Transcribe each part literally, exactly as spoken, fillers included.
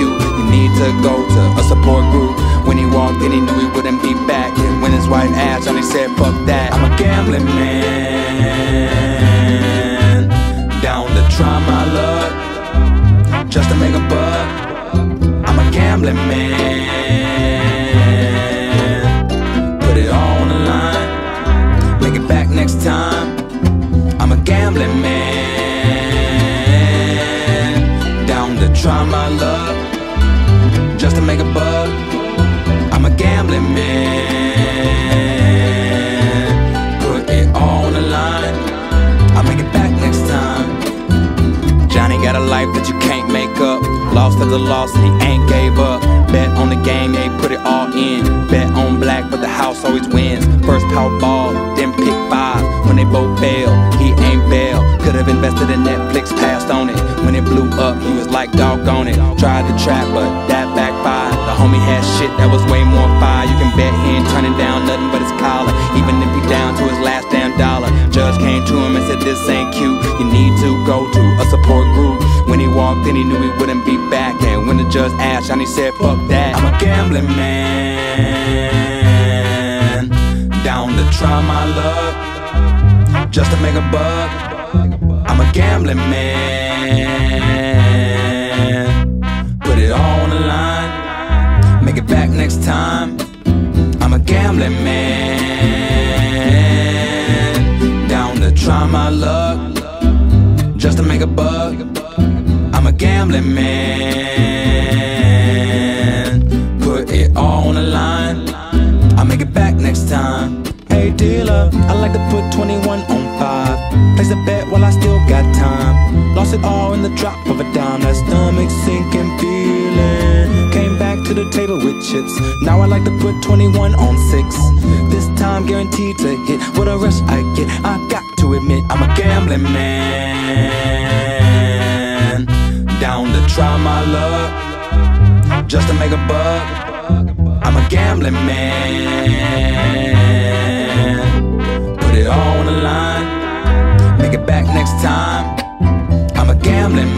cute, you need to go to a support group. When he walked in, he knew he wouldn't be back. And when his wife asked him, he said, fuck that. I'm a gambling man, down to try my luck, just to make a buck. I'm a gambling man, put it all on the line, make it back next time. I'm a gambling man, down to try my luck, just to make a buck. I'm a gambling man, put it all on the line, I'll make it back next time. Johnny got a life that you can't make up, lost after loss and he ain't gave up. Bet on the game, yeah, he put it all in. Bet on black, but the house always wins. First Powerball, then pick five. When they both fail, he ain't bail. Could've invested in Netflix, passed on it. When it blew up, he was like, doggone it. Tried to trap, but that backfired. The homie had shit that was way more fire. You can bet he ain't turning down nothing but his collar, even if he down to his last damn dollar. Judge came to him and said, this ain't cute, you need to go to a support group. When he walked in, he knew he wouldn't be back. And when the judge asked, Johnny said, fuck that. I'm a gambling man, down to try my luck, just to make a buck. I'm a gambling man, put it all on the line, make it back next time. I'm a gambling man, down to try my luck, just to make a buck. I'm a gambling man, put it all on the line, I'll make it back next time. Hey dealer, I like to put twenty-one on five. Place a bet while I still got time. Lost it all in the drop of a dime. That stomach sinking feeling. Came back to the table with chips. Now I like to put twenty-one on six. This time guaranteed to hit. What a rush I get, I got to admit I'm a gambling man, down to try my luck, just to make a buck. I'm a gambling man, put it all on the line, make it back next time. I'm a gambling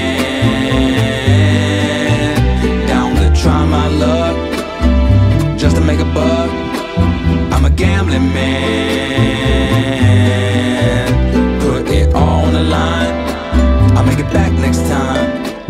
man, down to try my luck, just to make a buck. I'm a gambling man, put it all on the line, I'll make it back next time.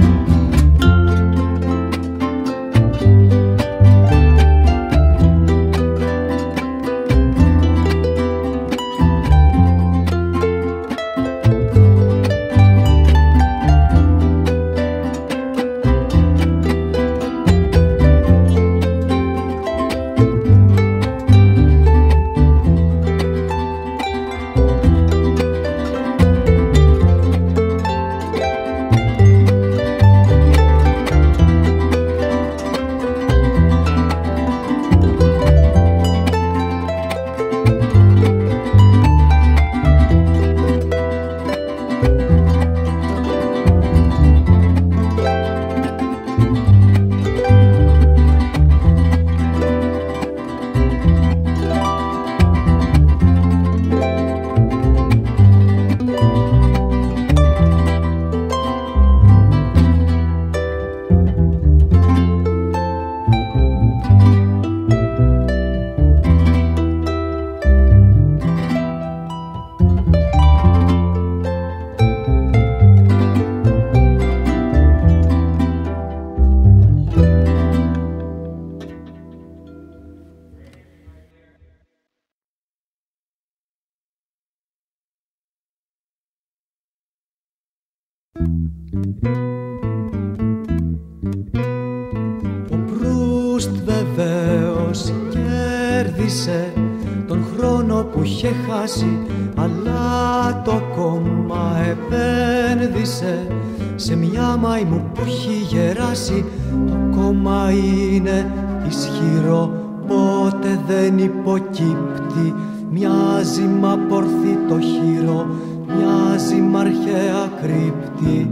Ο Προύστ βεβαίως κέρδισε τον χρόνο που είχε χάσει, αλλά το κόμμα επένδυσε σε μια μαϊμού που έχει γεράσει. Το κόμμα είναι ισχυρό, ποτέ δεν υποκύπτει. Μοιάζει μ' απορθεί το χειρό, μοιάζει μ' αρχαία κρύπτη.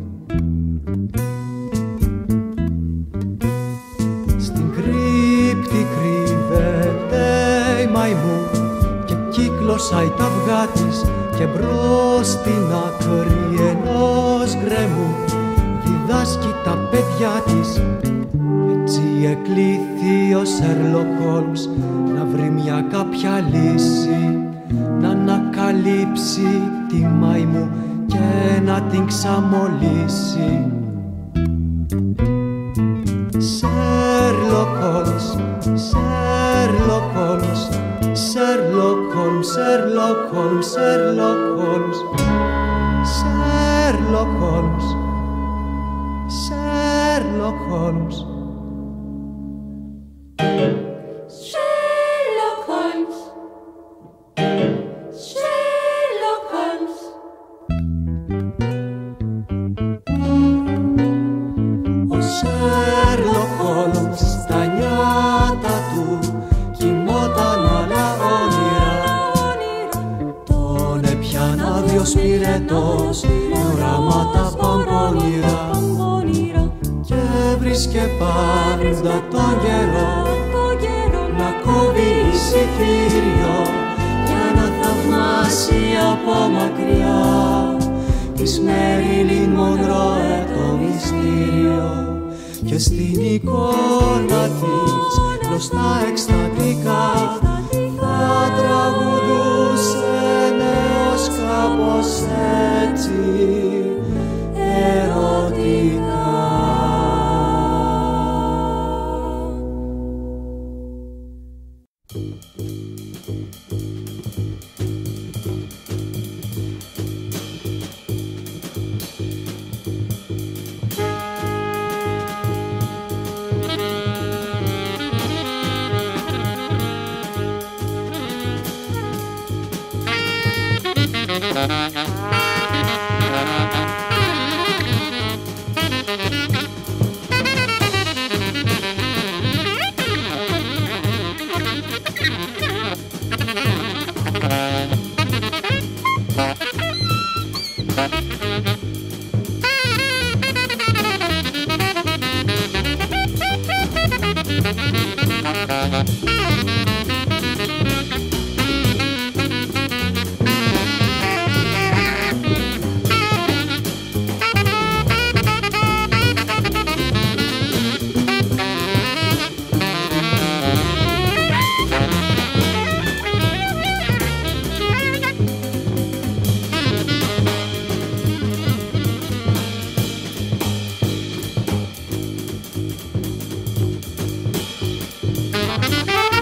Στην κρύπτη κρύβεται η μαϊμού και κύκλωσάει τα αυγά της, και μπρος στην άκρη ενός γκρέμου διδάσκει τα παιδιά της. Έτσι εκλήθη ο Σέρλοκ Χόλμς να βρει μια κάποια λύση, να ανακαλύψει τη μαϊμού και να την ξαμολύσει. Σέρλοκ Χόλμς, Σέρλοκ Χόλμς, Σέρλοκ Χόλμς, Σέρλοκ Χόλμς, Σέρλοκ Χόλμς, Σέρλοκ Χόλμς, Σέρλοκ Χόλμς. Πυρετός με οράματα παμπονηρά και βρίσκε πάντα τον καιρό να κόβει εισιτήριο για να θαυμάσει από μακριά της Μέριλιν Μονρόε το μυστήριο. Και στην εικόνα της μπροστά εκστατικά θα τραγουδούσε νέος κάπως έτσι ερωτικά. Thank you.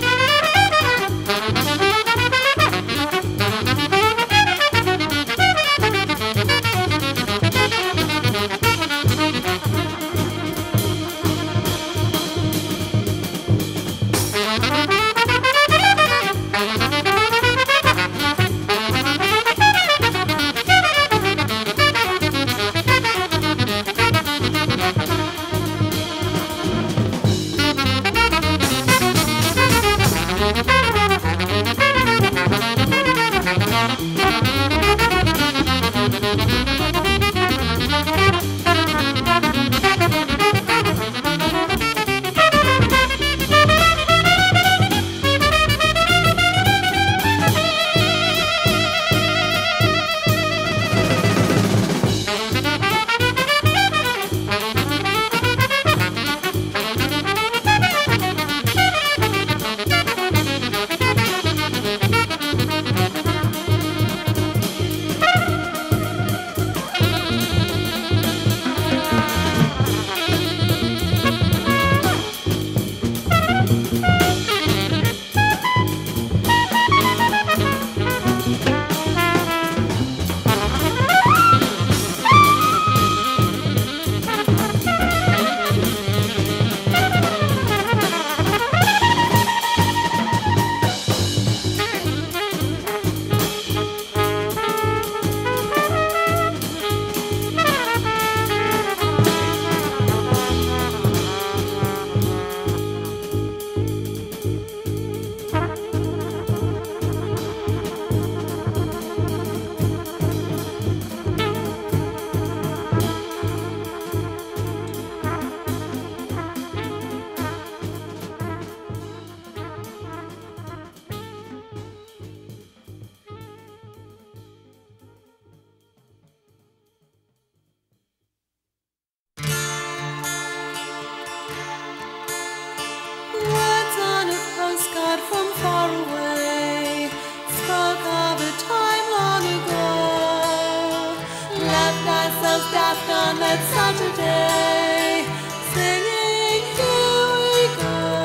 on that Saturday, singing, here we go.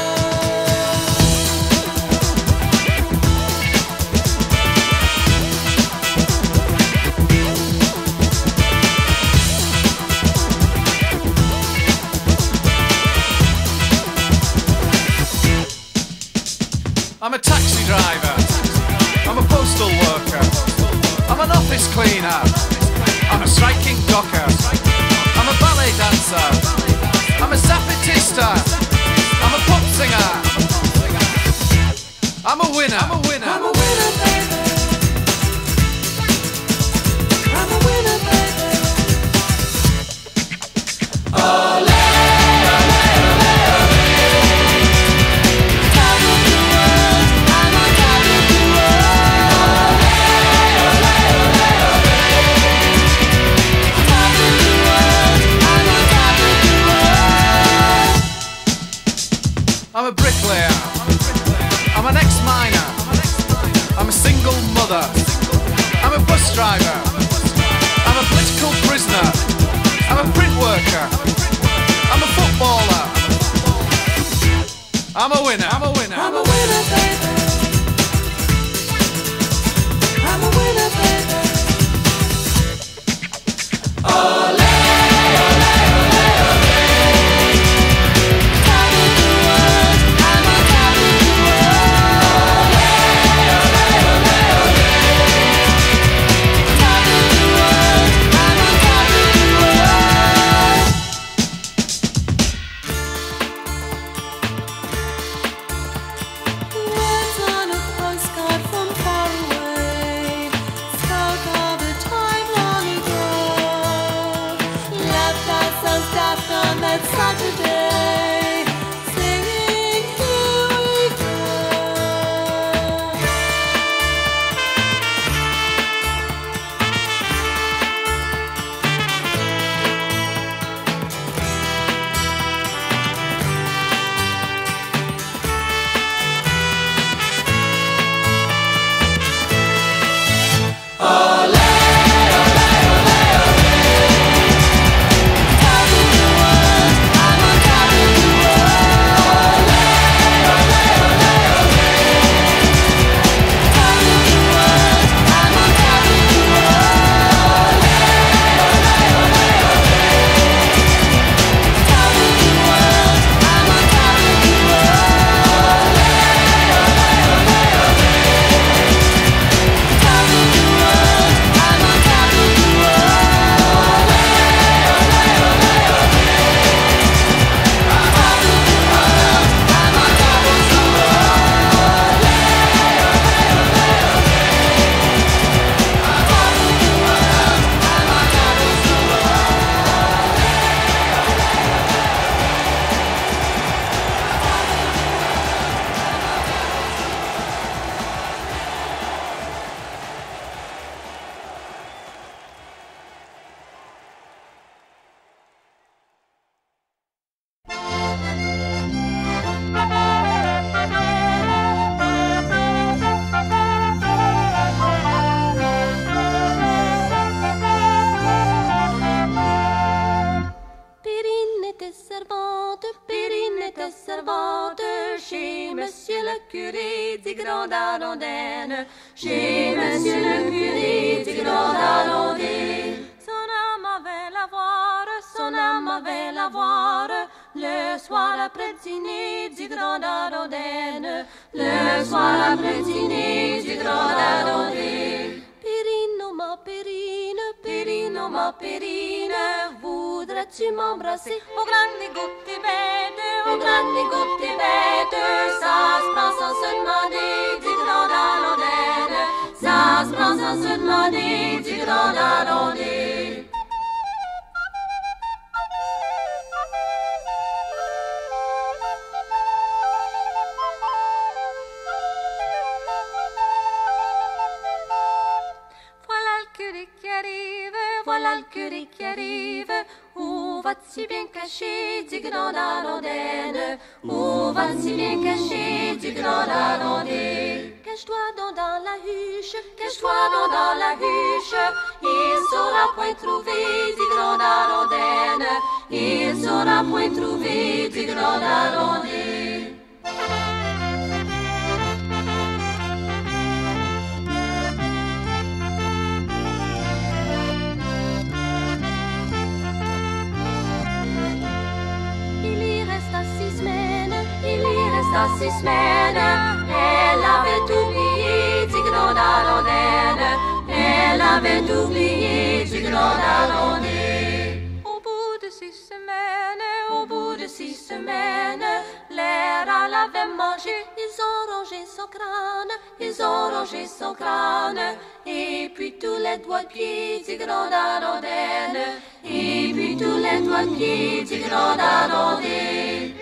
I'm a taxi driver, I'm a postal worker, I'm an office cleaner, I'm a striking docker, I'm a ballet dancer, I'm a zapatista, I'm a pop singer, I'm a winner, I'm a winner, I'm a winner, baby. I'm a winner, baby. Ole, ole, ole, ole. Top of the world, I'm on top of the world. Ole, ole, ole, ole. Top of the world, I'm on top of the world. I'm a bricklayer, I'm an ex-miner, I'm a single mother, I'm a bus driver, I'm a political prisoner, I'm a print worker, I'm a footballer, I'm a winner, I'm a winner, I'm a winner, baby. I'm a winner, baby. Ole, ole, ole, ole. Top of the world, I'm on top of the world. Ole, ole, ole, ole. Top of the world, I'm on top of the world. Words on a postcard from far away spoke of a time long ago. Left us unstaffed on that Saturday, singing, here we go. Ole, ole, ole, ole. Top of the world, I'm on top of the world. Ole, ole, ole, ole. Top of the world, I'm on top of the world. Ole, ole, ole, ole. Top of the world, I'm on top of the world. Ole, ole, ole, ole. Top of the world, I'm on top of the world. Ole, ole, ole, ole. Top of the world, I'm on top of the world. Ole, ole, ole, ole. Top of the world, I'm on top of the Périne était servante, Périne était servante chez Monsieur le curé du Grand Arrondaine, chez Monsieur le curé du Grand Arrondaine. Son âme avait la voir, son âme avait la voir, le soir après dîner du Grand Arrondaine, le soir après dîner du Grand Arrondaine. Périne, oh ma Périne, Périne, oh ma Périne, voudrais-tu m'embrasser au grandi goutte bête, au grandi goutte bête, ça se prend sans se demander du Grand Arrondaine, ça se prend sans se demander du Grand Arrondaine. Voilà le curé qui arrive, voilà le curé qui arrive. Où vas-tu bien caché du Grand Arrondaine? Où vas-tu bien caché du Grand Arrondaine? cache-toi donc dans la huche, cache-toi donc dans la huche. Il saura point trouver du grand Arondenne, il saura point trouver du grand Arondenne. Il y resta six semaines, il y resta six semaines. Elle avait oublié du grand Arondenne, elle avait oublié du grand Arondenne. Au bout de six semaines, au bout de six semaines, l'air elle avait mangé, ils ont rongé son crâne, ils ont rongé son crâne. Et puis tous les doigts de pied du grand Arondenne, et puis tous les doigts de pied du grand Arondenne.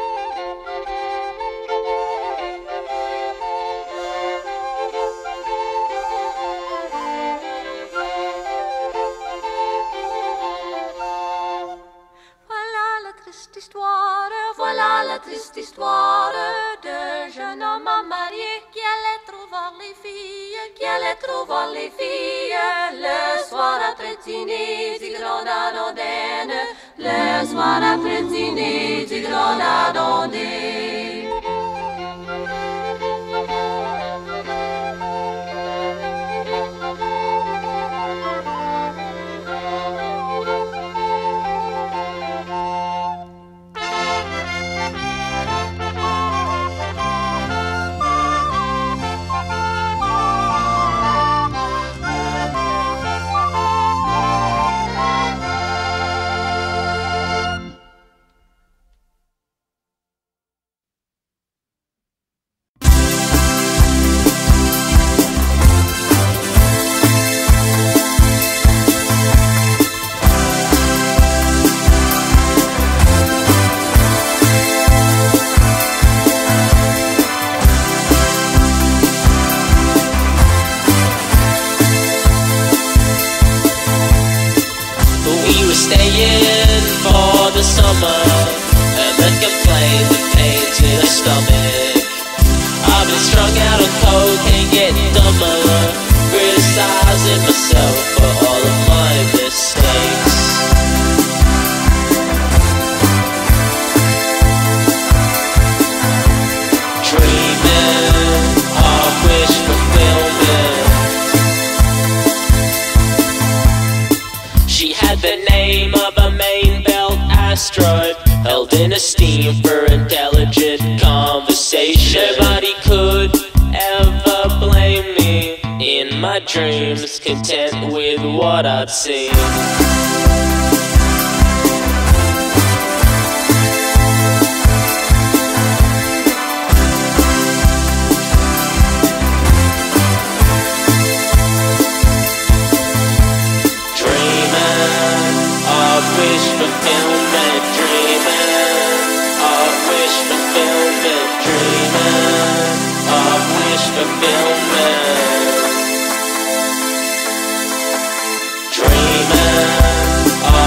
Voilà la triste histoire d'un jeune homme marié qui allait trouver les filles, qui allait trouver les filles le soir après dîner du grand Arondenne, le soir après dîner du grand Arondenne. In esteem for intelligent conversation. Nobody could ever blame me in my dreams, content with what I'd seen. Dreaming of wish fulfillment, dreaming of wish fulfillment, dreaming of wish fulfillment, dreaming of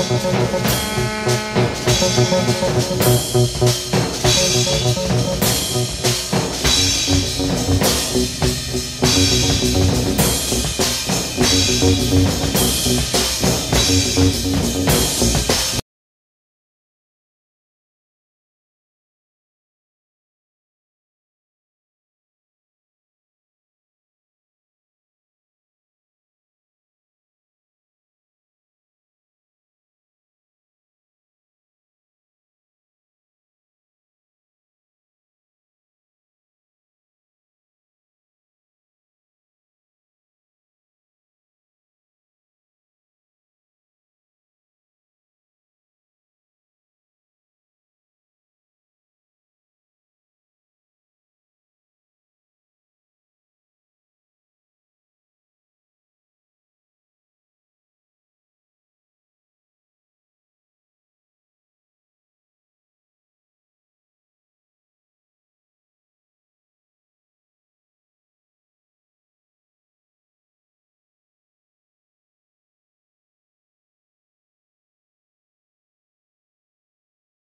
Thank